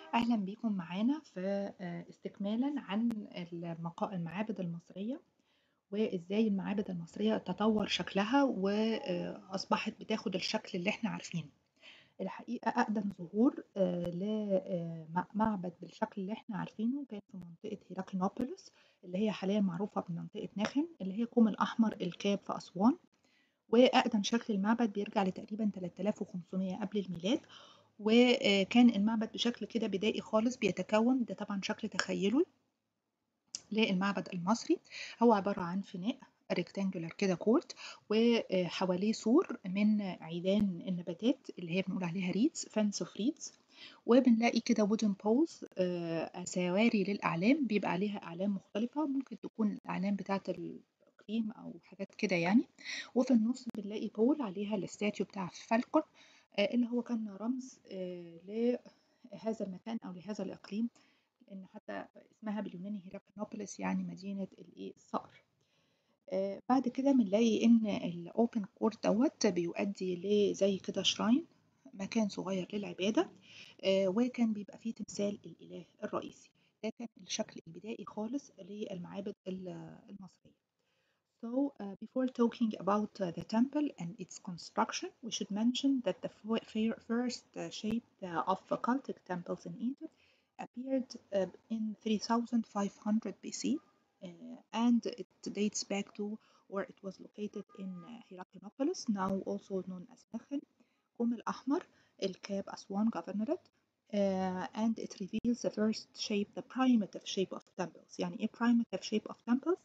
أهلا بيكم معانا في استكمالا عن المعابد المصرية، وإزاي المعابد المصرية تطور شكلها وأصبحت بتاخد الشكل اللي احنا عارفينه. الحقيقة أقدم ظهور لمعبد بالشكل اللي احنا عارفينه كان في منطقة هيراكليوبوليس، اللي هي حاليا معروفة بمنطقة ناخن، اللي هي كوم الأحمر الكاب في أسوان. وأقدم شكل المعبد بيرجع لتقريبا 3500 قبل الميلاد. وكان المعبد بشكل كده بدائي خالص بيتكون، ده طبعا شكل تخيلي للمعبد المصري. هو عبارة عن فناء ريكتانجولار كده كورت، وحواليه سور من عيدان النباتات اللي هي بنقول عليها ريدز، فنس اوف ريدز. وبنلاقي كده وودن بولز، سواري للأعلام، بيبقى عليها أعلام مختلفة، ممكن تكون الأعلام بتاعة الإقليم أو حاجات كده يعني. وفي النص بنلاقي بول عليها الاستاتيو بتاع فالكون، اللي هو كان رمز لهذا المكان أو لهذا الإقليم، لأن حتى اسمها باليوناني هيراكليوبوليس، يعني مدينة الصقر. بعد كده بنلاقي إن الأوبن كورت دوت بيؤدي لزي كده شراين، مكان صغير للعبادة، وكان بيبقى فيه تمثال الإله الرئيسي. ده كان الشكل البدائي خالص للمعابد المصرية. So, before talking about the temple and its construction, we should mention that the first shape of cultic temples in Egypt appeared in 3500 BC, and it dates back to where it was located in Heracleopolis, now also known as Mechem, Qom al-Ahmar, El-Kab, Aswan Governorate. And it reveals the first shape, the primitive shape of temples. يعني إيه primitive shape of temples؟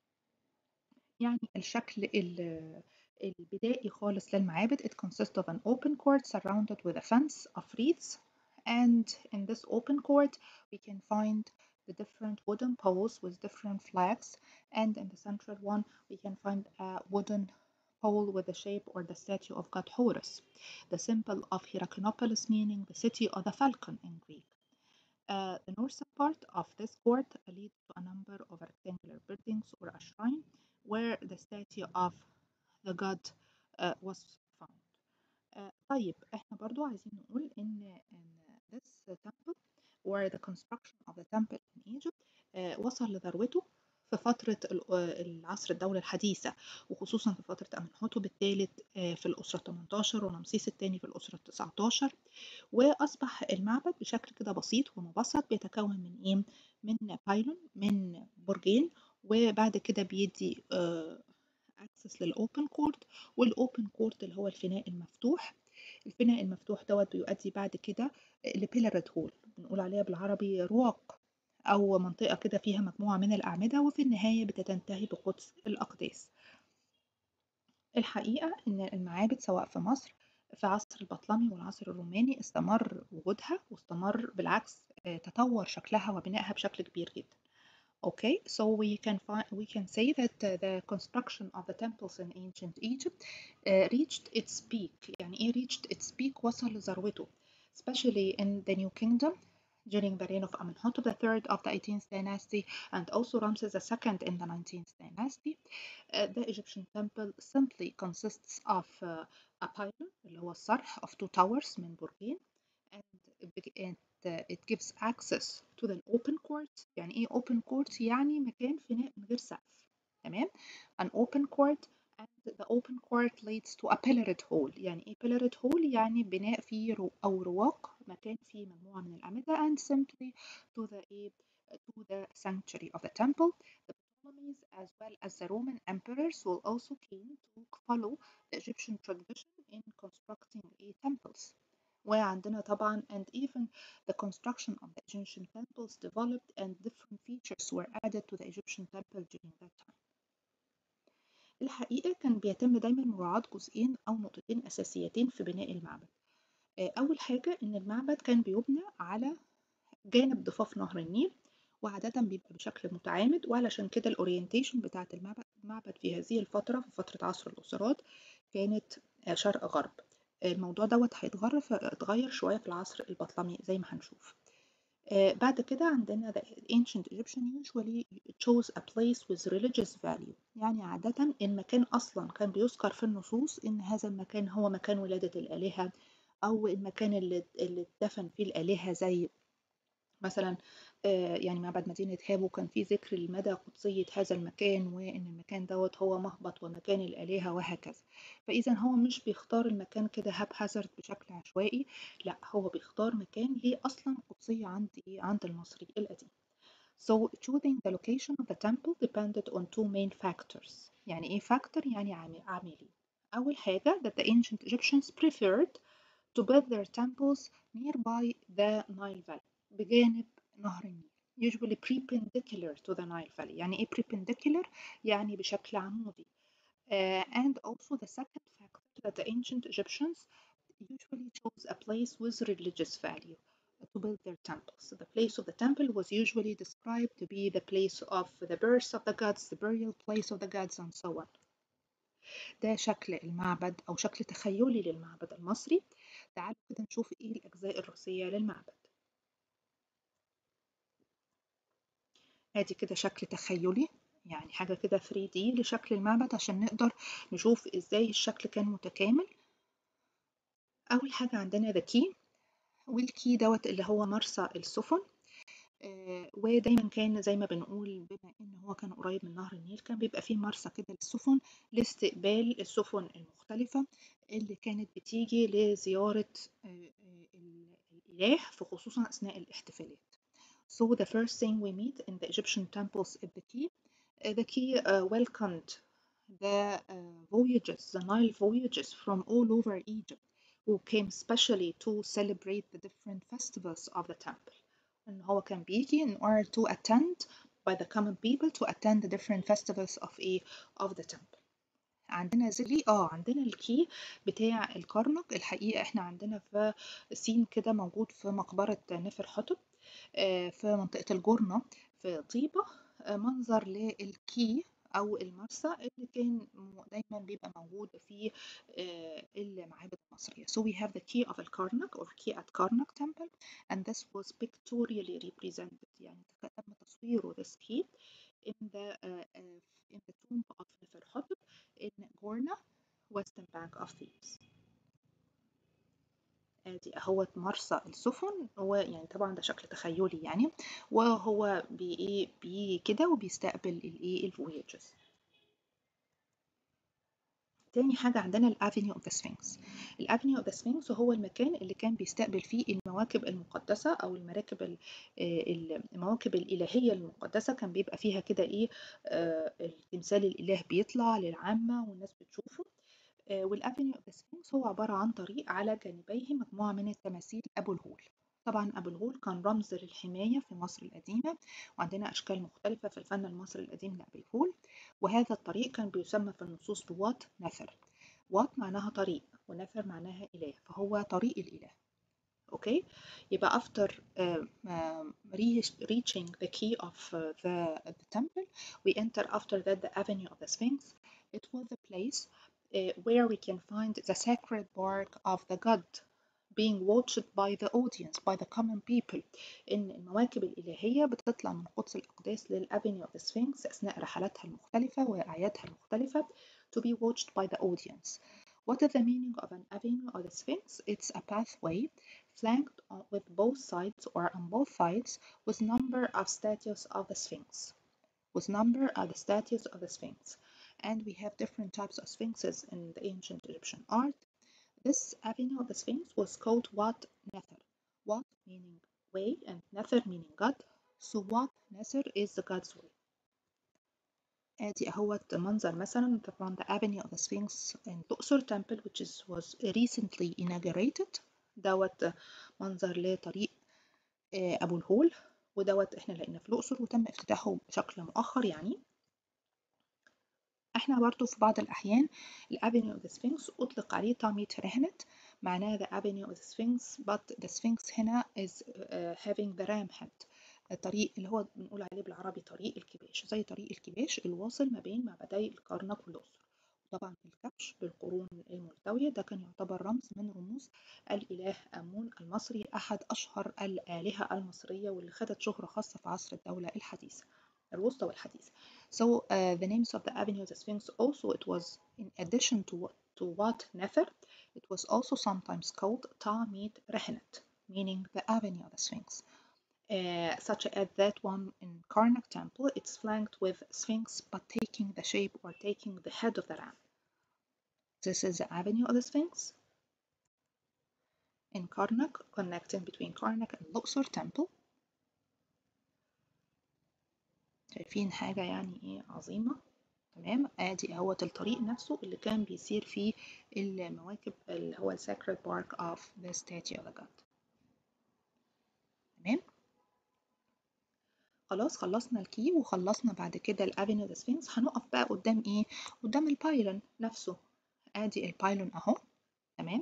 يعني الشكل البدائي خالص للمعابد. It consists of an open court surrounded with a fence of reeds, and in this open court we can find the different wooden poles with different flags, and in the central one we can find a wooden pole with the shape or the statue of god Horus, the symbol of Heracleopolis, meaning the city of the falcon in Greek. The northern part of this court leads to a number of rectangular buildings or a shrine where the statue of the god was found. طيب احنا برضو عايزين نقول ان this temple or the construction of the temple in Egypt وصل لذروته في فترة العصر الدولة الحديثة، وخصوصا في فترة أمنحتب الثالث في الأسرة 18 ورمسيس الثاني في الأسرة 19. وأصبح المعبد بشكل كده بسيط ومبسط، بيتكون من إيه؟ من بايلون، من برجين، وبعد كده بيدي اكسس للأوبن كورت. والأوبن كورت اللي هو الفناء المفتوح. الفناء المفتوح دوت بيؤدي بعد كده لبيلارد هول، بنقول عليها بالعربي رواق، أو منطقة كده فيها مجموعة من الأعمدة، وفي النهاية بتنتهي بقدس الأقداس. الحقيقة إن المعابد سواء في مصر في عصر البطلمي والعصر الروماني استمر وجودها، واستمر بالعكس تطور شكلها وبنائها بشكل كبير جدا. Okay, so we can say that the construction of the temples in ancient Egypt reached its peak. يعني إيه reached its peak؟ وصل لذروته especially in the New Kingdom during the reign of Amenhotep III of the 18th dynasty, and also Ramses II in the 19th dynasty. The Egyptian temple simply consists of a pylon اللي هو الصرح of two towers من برجين، and it gives access to the open court. يعني ايه open court؟ يعني مكان فناء من غير سقف. تمام. an open court, and the open court leads to a pillared hall. يعني ايه pillared hall؟ يعني بناء فيه أو رواق، مكان فيه مجموعة من الأعمدة. and simply to the sanctuary of the temple. The Ptolemies as well as the Roman emperors will also came to follow the Egyptian tradition in constructing temples. وعندنا طبعا and even the construction of the Egyptian temples developed and different features were added to the Egyptian temple during that time. الحقيقة كان بيتم دايما مراعاة جزئين أو نقطتين أساسيتين في بناء المعبد. أول حاجة إن المعبد كان بيبنى على جانب ضفاف نهر النيل، وعادة بيبقى بشكل متعامد، وعلشان كده الأورينتيشن بتاعة المعبد في هذه الفترة، في فترة عصر الأسرات، كانت شرق غرب. الموضوع دوت هيتغير شوية في العصر البطلمي زي ما هنشوف. بعد كده عندنا the ancient Egyptian usually chose a place with religious value. يعني عادة المكان أصلا كان بيذكر في النصوص إن هذا المكان هو مكان ولادة الآلهة، أو المكان اللي اتدفن فيه الآلهة، زي مثلا يعني معبد مدينة هابو كان فيه ذكر لمدى قدسية هذا المكان، وإن المكان دوت هو مهبط ومكان الآلهة وهكذا. فإذا هو مش بيختار المكان كده هازارد بشكل عشوائي، لا هو بيختار مكان ليه أصلا قدسية عند عند المصري القديم. So choosing the location of the temple depended on two main factors. يعني إيه factor؟ يعني عاملين. أول حاجة that the ancient Egyptians preferred to build their temples nearby the Nile Valley، بجانب نهر النيل. usually perpendicular to the Nile Valley. يعني إيه perpendicular؟ يعني بشكل عمودي. And also the second factor that the ancient Egyptians usually chose a place with religious value to build their temples. The place of the temple was usually described to be the place of the birth of the gods, the burial place of the gods, and so on. ده شكل المعبد أو شكل تخيلي للمعبد المصري. تعالوا كده نشوف إيه الأجزاء الرئيسية للمعبد. ادي كده شكل تخيلي، يعني حاجة كده 3D لشكل المعبد عشان نقدر نشوف ازاي الشكل كان متكامل. أول حاجة عندنا the key، والكي دوت اللي هو مرسى السفن. ودايما كان زي ما بنقول بما ان هو كان قريب من نهر النيل كان بيبقى فيه مرسى كده للسفن لاستقبال السفن المختلفة اللي كانت بتيجي لزيارة الإله، في خصوصا أثناء الاحتفالات. So the first thing we meet in the Egyptian temples is the key. The key welcomed the voyages, the Nile voyages from all over Egypt, who came specially to celebrate the different festivals of the temple. إن هو كان بيجي in order to attend by the common people to attend the different festivals of the temple. عندنا زي عندنا الكي بتاع الكرنك. الحقيقة احنا عندنا في سين كده موجود في مقبرة نفر حتب في منطقة الجرنة في طيبة، منظر للكي أو المرسى اللي كان دايما بيبقى موجود في المعابد المصرية. So we have the key of Karnak or key at Karnak temple, and this was pictorially represented. يعني تم تصويره this key in the tomb of Neferhotep in Gorna, western bank of Thebes. ادي اهوت مرسى السفن. هو يعني طبعا ده شكل تخيلي يعني، وهو بي كده وبيستقبل الفويجز. تاني حاجة عندنا الافينيو اوف ذا سفنكس. الافينيو اوف ذا سفنكس هو المكان اللي كان بيستقبل فيه المواكب المقدسة أو المواكب الإلهية المقدسة. كان بيبقى فيها كده التمثال الإله بيطلع للعامة والناس بتشوفه. والأفينيو اوف ذا سفنكس هو عبارة عن طريق على جانبيه مجموعة من التماثيل أبو الهول. طبعا أبو الهول كان رمز للحماية في مصر القديمة، وعندنا أشكال مختلفة في الفن المصري القديم لأبي الهول. وهذا الطريق كان بيسمى في النصوص بوات نثر. وات معناها طريق ونثر معناها إله، فهو طريق الإله. Okay, يبقى after reaching the key of the temple, we enter after that the avenue of the Sphinx. It was the place where we can find the sacred bark of the god being watched by the audience, by the common people. إن المواكب الإلهية بتطلع من قدس الأقداس للأفينيو of the Sphinx أثناء رحلاتها المختلفة وأعيادها المختلفة to be watched by the audience. What is the meaning of an avenue of the Sphinx? It's a pathway flanked with both sides or on both sides with number of statues of the Sphinx. With number of the statues of the Sphinx. And we have different types of sphinxes in the ancient Egyptian art. This avenue of the Sphinx was called Wat Nether. Wat meaning way and Nether meaning God. So Wat Nether is the God's way. ادي اهوت منظر مثلا طبعا the avenue of the Sphinx in Luxor temple which was recently inaugurated. دوت منظر لطريق ابو الهول، ودوت احنا لقينا في الأقصر وتم افتتاحه بشكل مؤخر. يعني احنا برضو في بعض الأحيان الأفينيو اوف ذا سفنكس أطلق عليه تعميد رهنت، معناه the avenue of the Sphinx but the Sphinx هنا is having the ram head. الطريق اللي هو بنقول عليه بالعربي طريق الكباش، زي طريق الكباش الواصل ما بين معبدي الكرنك والأقصر. طبعا الكبش بالقرون الملتوية ده كان يعتبر رمز من رموز الإله آمون المصري، أحد أشهر الآلهة المصرية واللي خدت شهرة خاصة في عصر الدولة الحديثة الوسطى والحديثة. So the names of the avenue of the Sphinx also it was in addition to Wat Nether, it was also sometimes called Ta'mid Rehnet, meaning the avenue of the Sphinx. such as that one in Karnak Temple. It's flanked with Sphinx, but taking the shape or taking the head of the ram. This is the avenue of the Sphinx in Karnak, connecting between Karnak and Luxor Temple. شايفين حاجة يعني ايه عظيمة. تمام، ادي اهوت الطريق نفسه اللي كان بيسير فيه المواكب اللي هو Sacred Bark of the Statue of the God. تمام، خلاص خلصنا الكي وخلصنا بعد كده الافينيو ذا سفينكس. هنقف بقى قدام ايه؟ قدام البايلون نفسه. ادي البايلون اهو. تمام،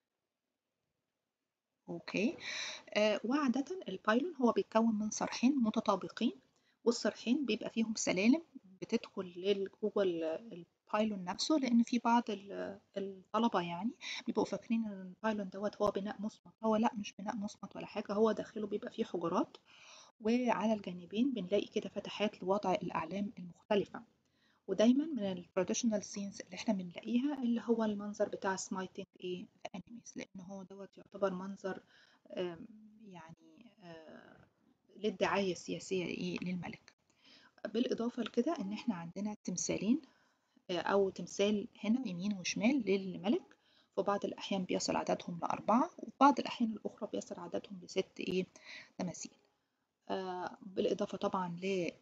اوكي. وعادة البايلون هو بيتكون من صرحين متطابقين، والصرحين بيبقى فيهم سلالم بتدخل جوه البايلون نفسه، لان في بعض الطلبة يعني بيبقوا فاكرين ان البايلون دوت هو بناء مصمت. هو لا، مش بناء مصمت ولا حاجة، هو داخله بيبقى فيه حجرات، وعلى الجانبين بنلاقي كده فتحات لوضع الأعلام المختلفة. ودايما من التراديشنال سينز اللي احنا بنلاقيها اللي هو المنظر بتاع سمايتنج ايه انيميز، لان هو دوت يعتبر منظر يعني للدعاية السياسية ايه للملك. بالإضافة لكده إن إحنا عندنا تمثالين أو تمثال هنا يمين وشمال للملك. في بعض الأحيان بيصل عددهم ل4، وفي بعض الأحيان الأخرى بيصل عددهم ل6 تماثيل. بالإضافة طبعا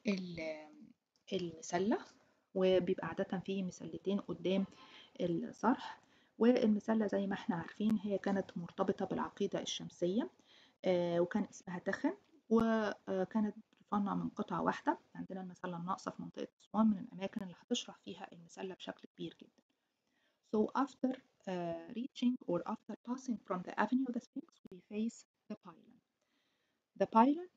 للمسلة، وبيبقى عادة فيه مسلتين قدام الصرح. والمسلة زي ما احنا عارفين هي كانت مرتبطة بالعقيدة الشمسية، وكان اسمها تخن، وكانت تصنع من قطعة واحدة. عندنا المسلة الناقصة في منطقة أسوان من الأماكن اللي هتشرح فيها المسلة بشكل كبير جدا. So after reaching or after passing from the Avenue of the Sphinx, we face the pylon. The pylon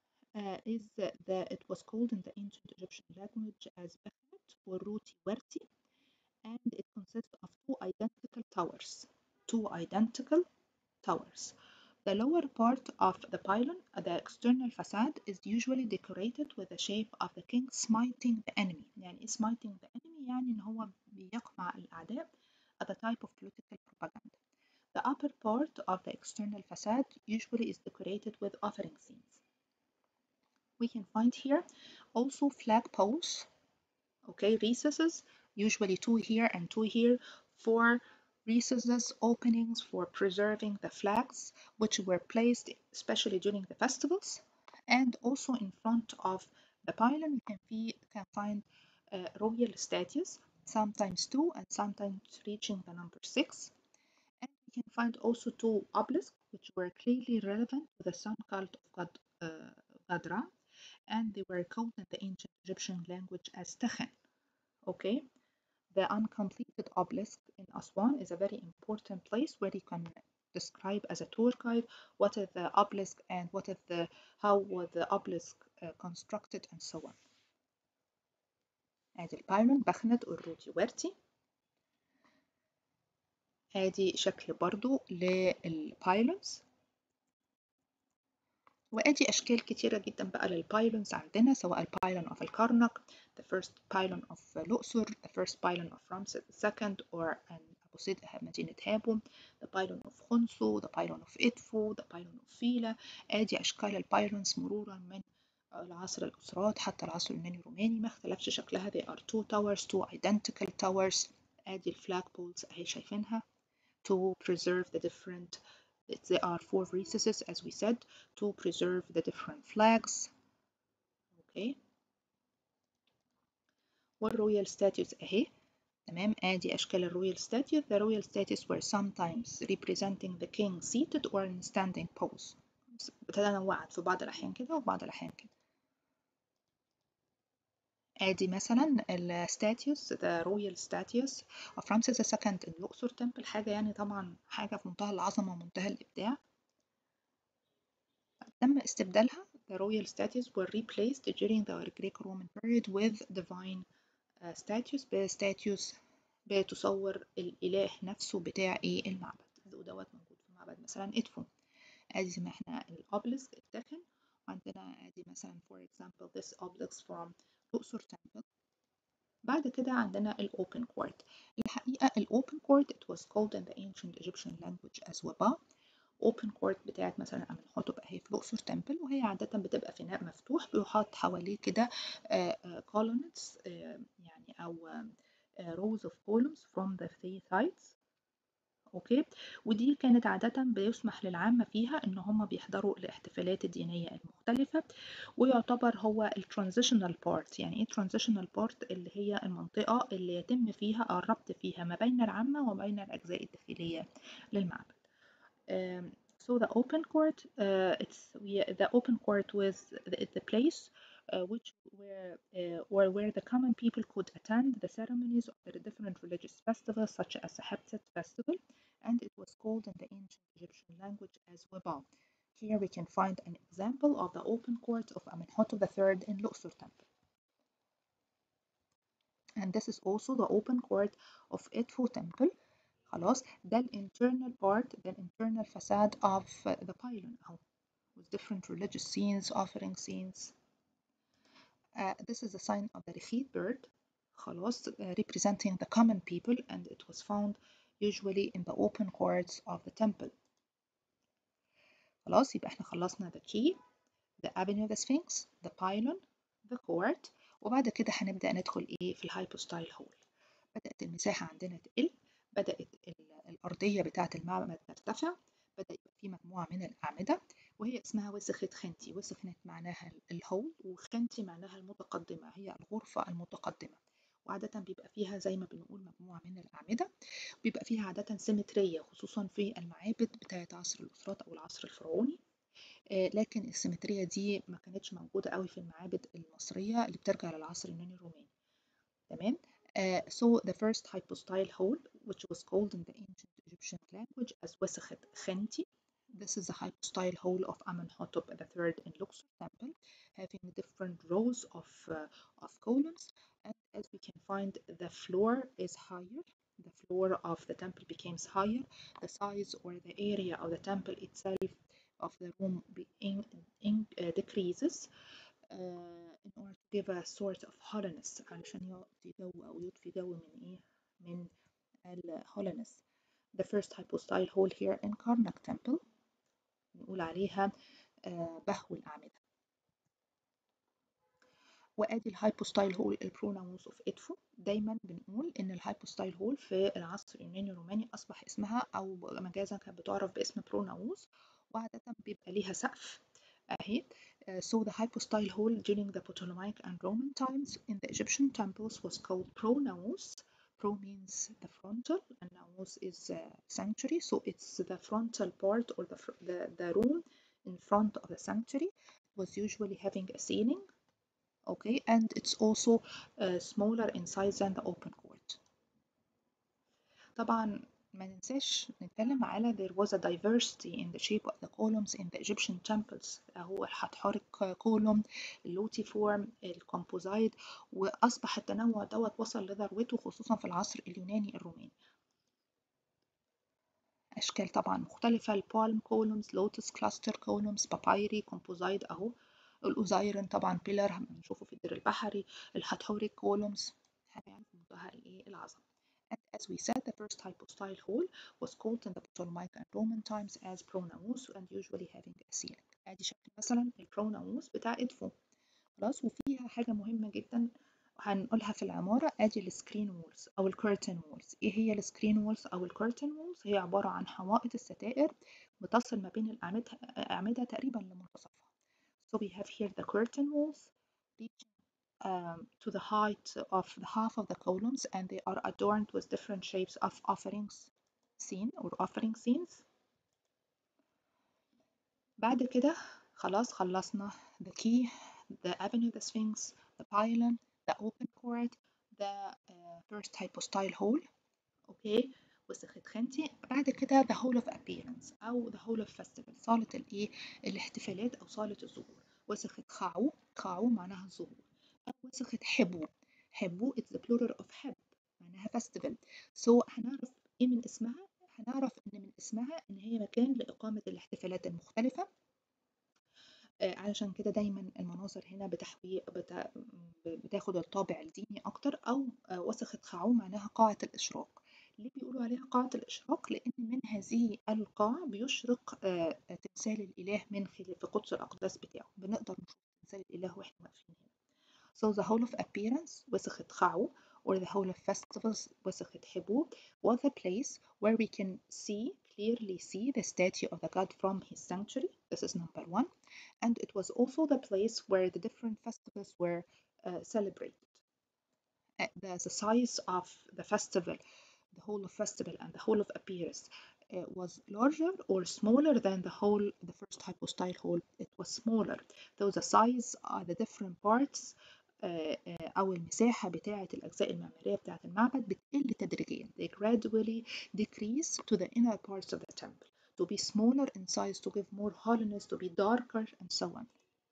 it was called in the ancient Egyptian language as Bekhmet or Ruti Werti, and it consists of two identical towers. The lower part of the pylon, the external facade, is usually decorated with the shape of the king smiting the enemy. يعني smiting the enemy يعني إن هو بيقمع الأعداء as a type of political propaganda. The upper part of the external facade usually is decorated with offering scenes. We can find here also flag poles, okay, recesses, usually 2 here and 2 here, for recesses, openings for preserving the flags, which were placed especially during the festivals. And also in front of the pylon we can find royal statues, sometimes 2 and sometimes reaching the number 6. And we can find also 2 obelisks, which were clearly relevant to the sun cult of God Ra, and they were called in the ancient Egyptian language as Tekhen. Okay, the uncompleted obelisk in Aswan is a very important place where you can describe as a tour guide what is the obelisk and how was the obelisk constructed and so on. ادي البايلون بخند الروتي ورتي. ادي شكل برضو للبايلونز، وادي اشكال كتيره جدا بقى للبايلونز عندنا، سواء البايلون of الكرنك، the first pylon of الأقصر، the first pylon of Ramses II or أبو سيد مدينة هابو، the pylon of خنسو، the pylon of إدفو، the pylon of فيلا. ادي اشكال البايلونز مرورا من العصر الأسرات حتى العصر اليوناني الروماني، ما اختلفش شكلها. they are 2 towers, 2 identical towers. ادي الفلاج بولز اهي شايفينها to preserve the different. There are 4 recesses as we said to preserve the different flags. Okay. والرويال statues اهي. تمام، ادي اشكال الرويال statues. The royal statues were sometimes representing the king seated or in standing pose. بتتنوعت في بعض الاحيان كده وبعض الاحيان كده. ادي مثلا ال statues, the royal statues of Ramses II in الأقصر temple. حاجة يعني طبعا حاجة في منتهى العظمة ومنتهى الإبداع. تم استبدالها. The royal statues were replaced during the Greco-Roman period with divine statues statues بتصور الإله نفسه بتاع المعبد. دوت موجود في معبد مثلا إدفو. ادي زي ما احنا الأوبليسك التخن، وعندنا ادي مثلا for example this obelisk from الأقصر temple. بعد كده عندنا الأوبن كورت. الحقيقة الأوبن كورت it was called in the ancient Egyptian language as وبا، open court بتاعت مثلا أمنحتب أهي في الأقصر تمبل، وهي عادة بتبقى فناء مفتوح بيحاط حواليه كده colonnades يعني أو rows of columns from the three sides. اوكي، ودي كانت عادة بيسمح للعامة فيها ان هم بيحضروا الاحتفالات الدينية المختلفة، ويعتبر هو الترانزيشنال بارت. يعني ايه ترانزيشنال بارت؟ اللي هي المنطقة اللي يتم فيها الربط فيها ما بين العامة وما بين الأجزاء الداخلية للمعبد. So the open court, the open court was the place which where the common people could attend the ceremonies of the different religious festivals such as the Heptet festival, and it was called in the ancient Egyptian language as Weba. Here we can find an example of the open court of Amenhotep III in Luxor temple. And this is also the open court of Edfu temple. خلاص، ده الانترنال بارت، ده الانترنال facade of the pylon أهو with different religious scenes, offering scenes. This is a sign of the Rekhit bird خلاص representing the common people, and it was found usually in the open courts of the temple. خلاص، يبقى احنا خلصنا the key, the avenue of the sphinx, the pylon, the court، وبعد كده هنبدأ ندخل ايه في الهايبوستايل هول. بدأت المساحة عندنا تقل، بدأت الأرضية بتاعة المعبد ترتفع، بدأ يبقى في مجموعة من الأعمدة، وهي اسمها وسخة خنتي. وسخة معناها الهول، وخنتي معناها المتقدمة، هي الغرفة المتقدمة. وعادة بيبقى فيها زي ما بنقول مجموعة من الأعمدة، بيبقى فيها عادة سيمترية خصوصا في المعابد بتاعة عصر الأسرات أو العصر الفرعوني. لكن السيمترية دي ما كانتش موجودة قوي في المعابد المصرية اللي بترجع للعصر اليوناني الروماني. تمام. So the first hypostyle hole, which was called in the ancient Egyptian language as Wesachet Khenti. This is the hypostyle hole of Amenhotep III in Luxor temple, having different rows of columns. And as we can find, the floor is higher. The floor of the temple becomes higher. The size or the area of the temple itself of the room decreases. In order to give a sort of hollowness علشان يعطي جو أو يضفي جو من إيه؟ من hollowness. The first hypostyle hole here in Karnak temple نقول عليها بهو الأعمدة. وادي الهايبوستايل هول البروناونز اوف ادفو. دايما بنقول ان الهايبوستايل هول في العصر اليوناني الروماني اصبح اسمها او مجازا كانت بتعرف باسم بروناونز، وعادة بيبقى ليها سقف اهي. So the hypostyle hole during the Ptolemaic and Roman times in the Egyptian temples was called pronaos. Pro means the frontal and naos is sanctuary, so it's the frontal part or the room in front of the sanctuary. It was usually having a ceiling. Okay, and it's also smaller in size than the open court. طبعا ما ننساش نتكلم على there was a diversity in the shape of the columns in the Egyptian temples. هو الحتحرك column، اللوتي فورم، الكومبوزايت، وأصبح التنوع دوت وصل لذروته خصوصا في العصر اليوناني الروماني. أشكال طبعا مختلفة، البالم كولومز، لوتس كلاستر كولومز، بابايري، كومبوزايت أهو، الأوزايرن طبعا بيلر بنشوفه في الدير البحري، الحتحوريك كولومز، حاجة يعني في منتهى الإيه العظمة. And as we said, the first hypostyle hole was called in the Ptolemaic and Roman times as pronaos and usually having a ceiling. ادي شكل مثلا البروناوس بتاع ادفو. خلاص، وفيها حاجة مهمة جدا هنقولها في العمارة، ادي السكرين وولز او الكيرتن وولز. ايه هي السكرين وولز او الكيرتن وولز؟ هي عبارة عن حوائط الستائر بتصل ما بين الأعمدة تقريبا لمنتصفها. So we have here the curtain walls reaching to the height of the half of the columns, and they are adorned with different shapes of offerings scene or offering scenes. بعد كده خلاص خلصنا the key, the avenue, the sphinx, the pylon, the open court, the first hypostyle hole. اوكي، وسخة خنتي. بعد كده the hall of appearance أو the hall of festival، صالة الإيه؟ الاحتفالات أو صالة الظهور. وسخة خاعو، خاعو معناها الظهور. أو وسخة حبو، حبو it's the plural of حب معناها festival. So هنعرف إيه من اسمها؟ هنعرف إن من اسمها إن هي مكان لإقامة الاحتفالات المختلفة. علشان كده دايما المناظر هنا بتاخد الطابع الديني أكتر. أو وسخة خاعو معناها قاعة الإشراق. ليه بيقولوا عليها قاعة الإشراق؟ لأن من هذه القاعة بيشرق تمثال الإله من خلال في قدس الأقداس بتاعه، بنقدر نشوف تمثال الإله وإحنا واقفين هنا. So the whole of appearance وسخة خعو or the whole of festivals وسخة حبوب was a place where we can clearly see the statue of the god from his sanctuary. This is number one. And it was also the place where the different festivals were celebrated. The size of the festival, the whole of festival and the whole of appearance was larger or smaller than the first hypostyle hall. It was smaller. Though the size the different parts أو المساحة بتاعة الأجزاء المعمارية بتاعة المعبد بتقل تدريجيا. They gradually decrease to the inner parts of the temple to be smaller in size, to give more holiness, to be darker, and so on.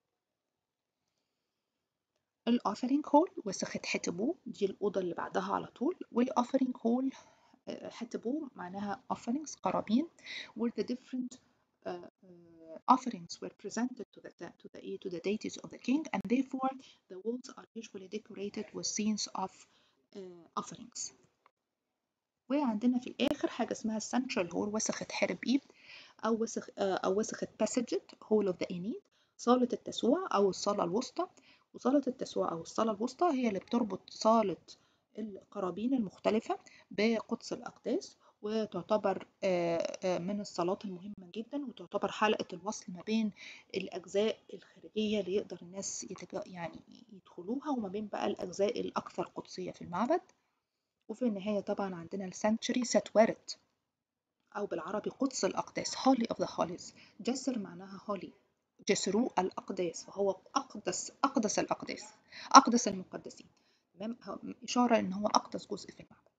الأوفرينج هول وسخة حتبو دي الأوضة اللي بعدها على طول. والأوفرينج هول حتبو معناها offerings قرابين where the different offerings were presented to the deities of the king, and therefore the walls are usually decorated with scenes of offerings. وعندنا في الآخر حاجة اسمها central hall وسخة حرب إيب أو وسخة passaged hall of the Enid، صالة التسوع أو الصالة الوسطى. وصالة التسوع أو الصالة الوسطى هي اللي بتربط صالة القرابين المختلفة بقدس الأقداس، وتعتبر من الصالات المهمة جدا، وتعتبر حلقة الوصل ما بين الأجزاء الخارجية اللي يقدر الناس يعني يدخلوها وما بين بقى الأجزاء الأكثر قدسية في المعبد. وفي النهاية طبعا عندنا السانكتشري ستوارت أو بالعربي قدس الأقداس Holy of the Holies. جسر معناها holy، جسروا الأقداس، فهو أقدس الأقداس، أقدس المقدسين، تمام، إشارة إن هو أقدس جزء في المعبد.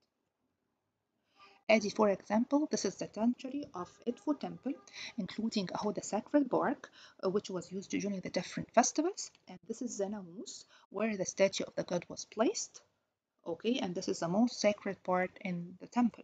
For example, this is the sanctuary of Edfu Temple, including the sacred bark, which was used during the different festivals. And this is the namus, where the statue of the god was placed. Okay, and this is the most sacred part in the temple.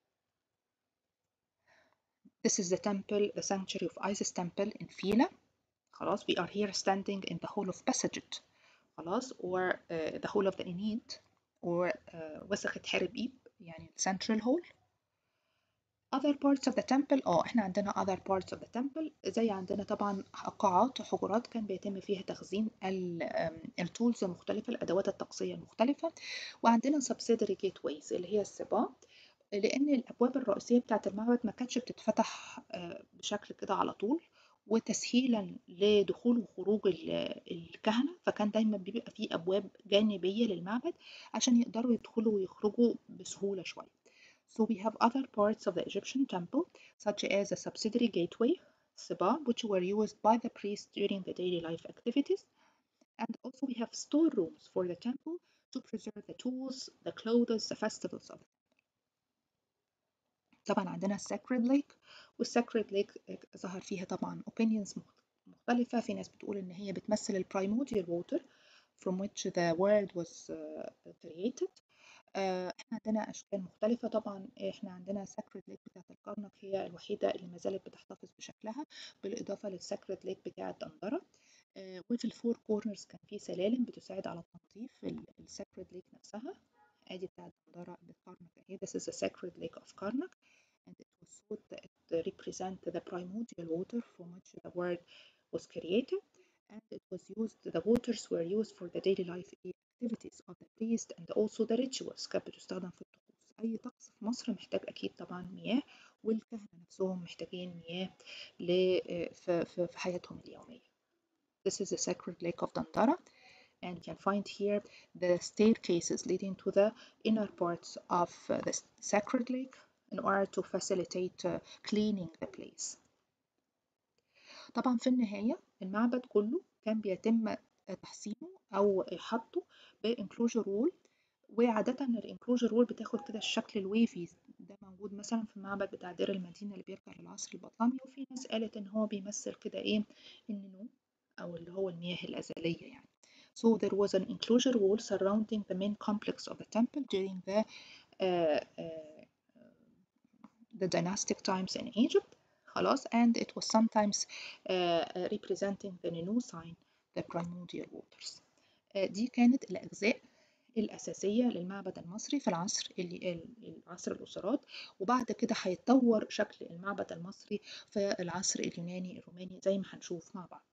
This is the temple, the sanctuary of Isis temple in Fila. خلاص, we are here standing in the hall of Passaged, خلاص, or the hall of the Enid, or وسخة حرب إيب يعني central hall. other parts of the temple احنا عندنا other parts of the temple زي عندنا طبعا قاعات وحجرات كان بيتم فيها تخزين التولز المختلفة، الأدوات الطقسية المختلفة. وعندنا subsidiary gateways اللي هي السباع، لأن الأبواب الرئيسية بتاعة المعبد ما كانتش بتتفتح بشكل كده على طول، وتسهيلا لدخول وخروج الكهنة، فكان دايما بيبقى فيه أبواب جانبية للمعبد عشان يقدروا يدخلوا ويخرجوا بسهولة شوية. So we have other parts of the Egyptian temple, such as a subsidiary gateway, Seba, which were used by the priests during the daily life activities. And also we have storerooms for the temple to preserve the tools, the clothes, the festivals of the temple. طبعا عندنا sacred lake، والsacred lake ظهر فيها طبعا opinions مختلفة. في ناس بتقول إن هي بتمثل primordial water from which the world was created. احنا عندنا اشكال مختلفة طبعا. احنا عندنا ساكريد ليك بتاعة الكرنك هي الوحيدة اللي ما زالت بتحتفظ بشكلها، بالاضافة للساكريد ليك بتاعة دندرة. وفي الفور كورنرز كان في سلالم بتساعد على تنظيف الساكريد ليك نفسها. ادي بتاعة دندرة بالكرنك اهي. This is a sacred lake of Karnak, and it was thought that it represents the primordial water from which the world was created, and it was used, the waters were used for the daily life activities of the priest and also the rituals. كانت بتستخدم في الطقوس. أي طقس في مصر محتاج أكيد طبعا مياه، والكهنة نفسهم محتاجين مياه في حياتهم اليومية. This is the sacred lake of Dantara, and you can find here the staircases leading to the inner parts of the sacred lake in order to facilitate cleaning the place. طبعا في النهاية المعبد كله كان بيتم تحسينه أو حطه بإنكلوجر وول، وعادة الإنكلوجر وول بتاخد كده الشكل الويفي ده، موجود مثلا في المعبد بتاع دير المدينة اللي بيرجع للعصر البطلمي. وفي ناس قالت إن هو بيمثل كده إيه النمو أو اللي هو المياه الأزلية يعني. So there was an enclosure wall surrounding the main complex of the temple during the dynastic times in Egypt. خلاص, and it was sometimes representing the Ninu sign, the primordial waters. دي كانت الأجزاء الأساسية للمعبد المصري في عصر الأسرات، وبعد كده هيتطور شكل المعبد المصري في العصر اليوناني الروماني زي ما هنشوف مع بعض.